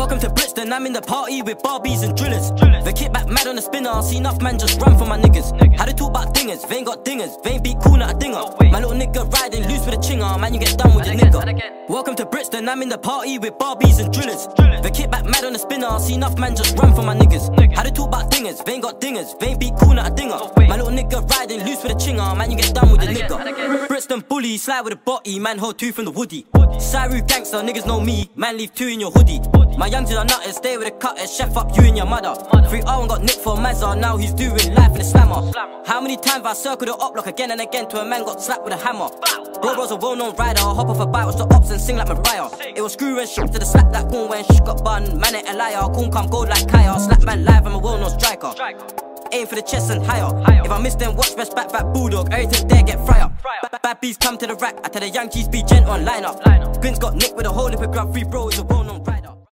Welcome to Brixton, I'm in the party with Barbies and drillers. The kit back mad on the spinner, see enough man just run for my niggas. How they talk about dingers, they ain't got dingers, they ain't beat cool not a dinger. My little nigga riding loose with a chinger, man you get done with your nigga. Welcome to Brixton, I'm in the party with Barbies and drillers. The kit back mad on the spinner, see enough man just run for my niggas. How they talk about dingers, they ain't got dingers, they ain't beat cool not a dinger. My little nigga riding loose with a chinger, man you get done with your nigga. Brixton bully, slide with a body, man hold two from the woody. Cyru gangster, niggas know me, man leave two in your hoodie. My youngs are nutters, stay with the cutters, chef up you and your mother. 3R got nicked for Mazza, now he's doing life in the slammer. How many times I circled the up block again and again till a man got slapped with a hammer. Bro was a well-known rider, hop off a bike, watch the ops and sing like Mariah. It was screw and shit to the slap that corn when shit got bun. Man ain't a liar, corn come gold like Kaya. Slap man live, I'm a well-known striker. Aim for the chest and higher. If I miss them, watch best back bulldog. Everything there get fryer. Bad bees come to the rack. I tell the young G's be gentle and line up. Grins got nicked with a whole lip of grub. Free bro is a well-known